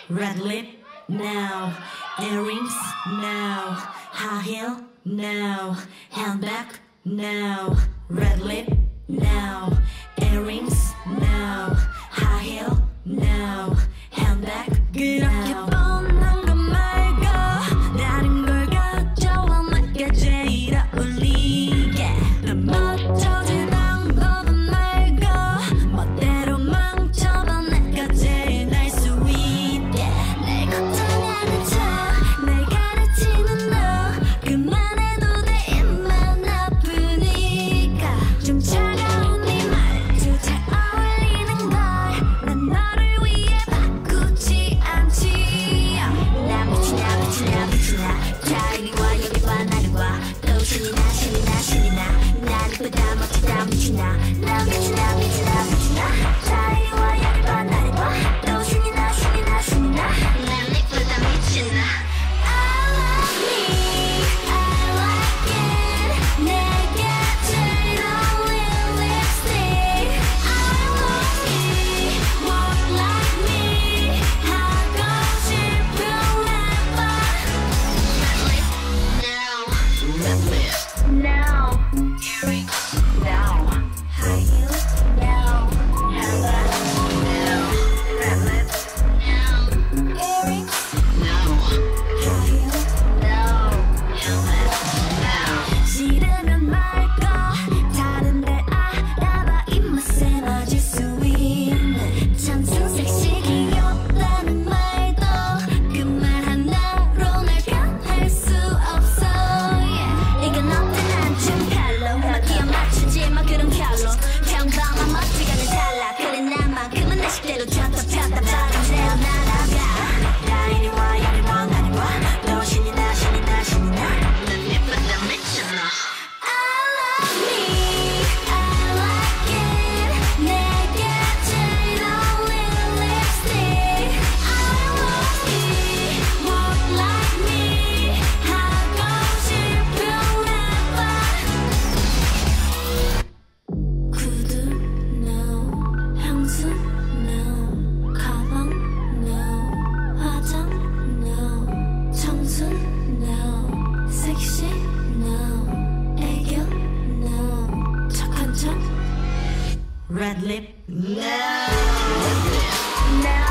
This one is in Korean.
Red lip, no. Earrings, no. High heel, no. Handbag, no. Red lip, no. Earrings, no. High heel, no. Handbag, 그렇게 no. 뻔한 건 말고 다른 걸 가져와 내게 제일 어울리게 멋져질 방법은 말고 멋대로 망쳐봐 내가 제일 날 수 있게 날 걱정하는 척날 가르치는 너 그만해도 돼 입만 아프니까 좀 차가운 네 말투 잘 어울리는 걸 난 너를 위해 바꾸지 않지 나 미치나 자 이리 와 여기 봐 나를 봐또 신이 나 난 이쁘다 멋지다 미치나 나 미치나 자 이리 와 여기 봐 나를 봐또 신이 나 난 이쁘다 미치나 I love me I like it 내게 제일 어울리는 립스틱 I want it walk like me 하고 싶은 랩바 Red lip no earrings no high heels no handbag no red lip no earrings no high heels no handbag no 싫으면 말고 다른데 알아봐 입맛에 맞을 수 있는 참승 섹시 귀엽다는 말도 그 말 하나로 날 변할 수 없어 yeah. 이건 어떤 춤 칼로 막 끼어 맞추지 마 그런 컬러 평범한 멋지가는 달라 그래 나만큼은 내 식대로 쳤다 폈다 바람대로 날아가 나 이리 와 여기 와 나를 봐또 신이 나 난 예쁘다 미쳤나 I love me I like it 내게 제일 어울리는 립스틱 I want it walk like me 하고 싶은 랩바 구두 no 향수 no 가방 no 화장 no 청순 no 섹시 no 애교 no 착한 척 Red lip, no. no